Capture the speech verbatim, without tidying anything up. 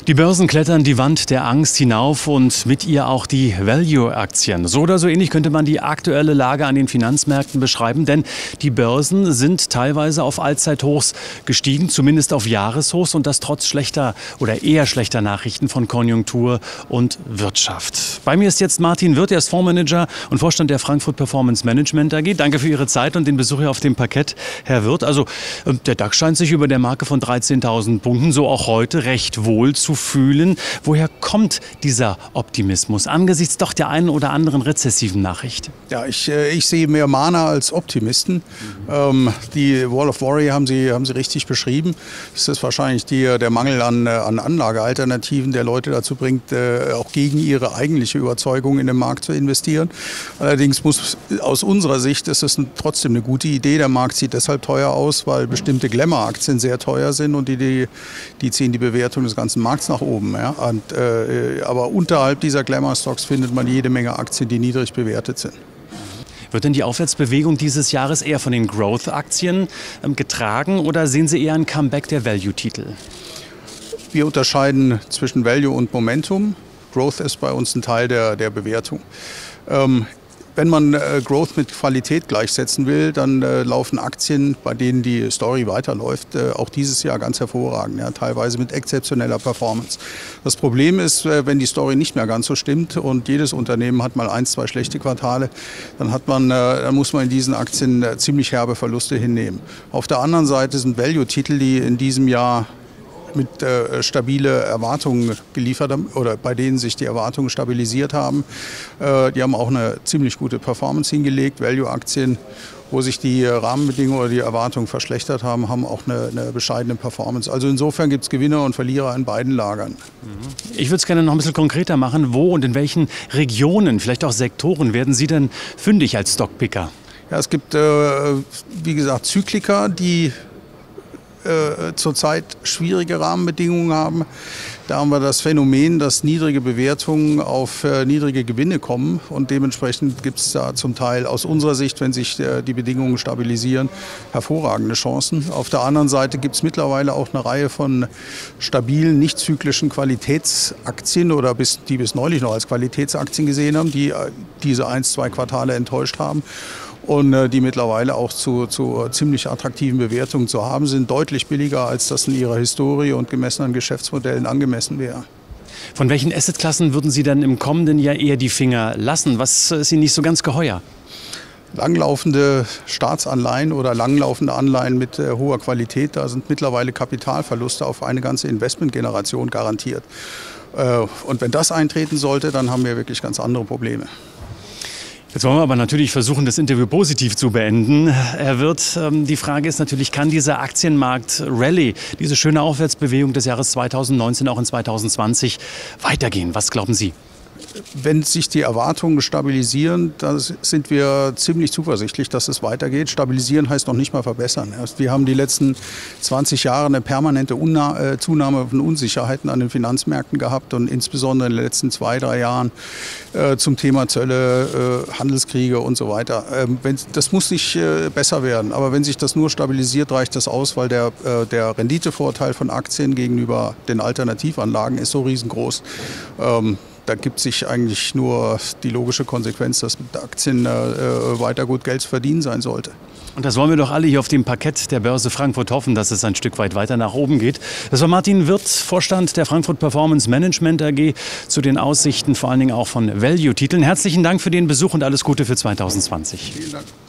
Die Börsen klettern die Wand der Angst hinauf und mit ihr auch die Value-Aktien. So oder so ähnlich könnte man die aktuelle Lage an den Finanzmärkten beschreiben, denn die Börsen sind teilweise auf Allzeithochs gestiegen, zumindest auf Jahreshochs, und das trotz schlechter oder eher schlechter Nachrichten von Konjunktur und Wirtschaft. Bei mir ist jetzt Martin Wirth, er ist Fondsmanager und Vorstand der Frankfurt Performance Management A G. Danke für Ihre Zeit und den Besuch hier auf dem Parkett, Herr Wirth. Also der DAX scheint sich über der Marke von dreizehntausend Punkten, so auch heute, recht wohl zu fühlen. Woher kommt dieser Optimismus angesichts doch der einen oder anderen rezessiven Nachricht? Ja, ich, ich sehe mehr Mahner als Optimisten. Mhm. Ähm, die Wall of Worry haben Sie, haben Sie richtig beschrieben. Es ist wahrscheinlich die, der Mangel an, an Anlagealternativen, der Leute dazu bringt, äh, auch gegen ihre eigentliche Überzeugung in den Markt zu investieren. Allerdings muss aus unserer Sicht ist es trotzdem eine gute Idee. Der Markt sieht deshalb teuer aus, weil bestimmte Glamour-Aktien sehr teuer sind und die, die, die ziehen die Bewertung des ganzen Markts nach oben. Ja? Und, äh, aber unterhalb dieser Glamour-Stocks findet man jede Menge Aktien, die niedrig bewertet sind. Wird denn die Aufwärtsbewegung dieses Jahres eher von den Growth-Aktien ähm, getragen oder sehen Sie eher ein Comeback der Value-Titel? Wir unterscheiden zwischen Value und Momentum. Growth ist bei uns ein Teil der, der Bewertung. Ähm, Wenn man äh, Growth mit Qualität gleichsetzen will, dann äh, laufen Aktien, bei denen die Story weiterläuft, äh, auch dieses Jahr ganz hervorragend, ja, teilweise mit exzeptioneller Performance. Das Problem ist, äh, wenn die Story nicht mehr ganz so stimmt und jedes Unternehmen hat mal ein, zwei schlechte Quartale, dann, hat man, äh, dann muss man in diesen Aktien äh, ziemlich herbe Verluste hinnehmen. Auf der anderen Seite sind Value-Titel, die in diesem Jahr mit äh, stabile Erwartungen geliefert haben oder bei denen sich die Erwartungen stabilisiert haben. Äh, die haben auch eine ziemlich gute Performance hingelegt. Value-Aktien, wo sich die Rahmenbedingungen oder die Erwartungen verschlechtert haben, haben auch eine, eine bescheidene Performance. Also insofern gibt es Gewinner und Verlierer in beiden Lagern. Ich würde es gerne noch ein bisschen konkreter machen. Wo und in welchen Regionen, vielleicht auch Sektoren, werden Sie denn fündig als Stockpicker? Ja, es gibt, äh, wie gesagt, Zykliker, die Äh, zurzeit schwierige Rahmenbedingungen haben. Da haben wir das Phänomen, dass niedrige Bewertungen auf äh, niedrige Gewinne kommen und dementsprechend gibt es da zum Teil aus unserer Sicht, wenn sich äh, die Bedingungen stabilisieren, hervorragende Chancen. Auf der anderen Seite gibt es mittlerweile auch eine Reihe von stabilen, nicht zyklischen Qualitätsaktien oder bis, die bis neulich noch als Qualitätsaktien gesehen haben, die äh, diese ein, zwei Quartale enttäuscht haben. Und äh, die mittlerweile auch zu, zu ziemlich attraktiven Bewertungen zu haben sind, deutlich billiger, als das in ihrer Historie und gemessen an Geschäftsmodellen angemessen wäre. Von welchen Assetklassen würden Sie dann im kommenden Jahr eher die Finger lassen? Was ist Ihnen nicht so ganz geheuer? Langlaufende Staatsanleihen oder langlaufende Anleihen mit äh, hoher Qualität, da sind mittlerweile Kapitalverluste auf eine ganze Investmentgeneration garantiert. Äh, und wenn das eintreten sollte, dann haben wir wirklich ganz andere Probleme. Jetzt wollen wir aber natürlich versuchen, das Interview positiv zu beenden. Herr Wirth, die Frage ist natürlich, kann dieser Aktienmarkt-Rallye, diese schöne Aufwärtsbewegung des Jahres zweitausendneunzehn auch in zweitausendzwanzig weitergehen? Was glauben Sie? Wenn sich die Erwartungen stabilisieren, dann sind wir ziemlich zuversichtlich, dass es weitergeht. Stabilisieren heißt noch nicht mal verbessern. Wir haben die letzten zwanzig Jahre eine permanente Zunahme von Unsicherheiten an den Finanzmärkten gehabt und insbesondere in den letzten zwei, drei Jahren äh, zum Thema Zölle, äh, Handelskriege und so weiter. Ähm, wenn, das muss nicht äh, besser werden, aber wenn sich das nur stabilisiert, reicht das aus, weil der, äh, der Renditevorteil von Aktien gegenüber den Alternativanlagen ist so riesengroß. Ähm, Da gibt sich eigentlich nur die logische Konsequenz, dass mit Aktien äh, weiter gut Geld zu verdienen sein sollte. Und das wollen wir doch alle hier auf dem Parkett der Börse Frankfurt hoffen, dass es ein Stück weit weiter nach oben geht. Das war Martin Wirth, Vorstand der Frankfurt Performance Management A G, zu den Aussichten vor allen Dingen auch von Value-Titeln. Herzlichen Dank für den Besuch und alles Gute für zweitausendzwanzig. Vielen Dank.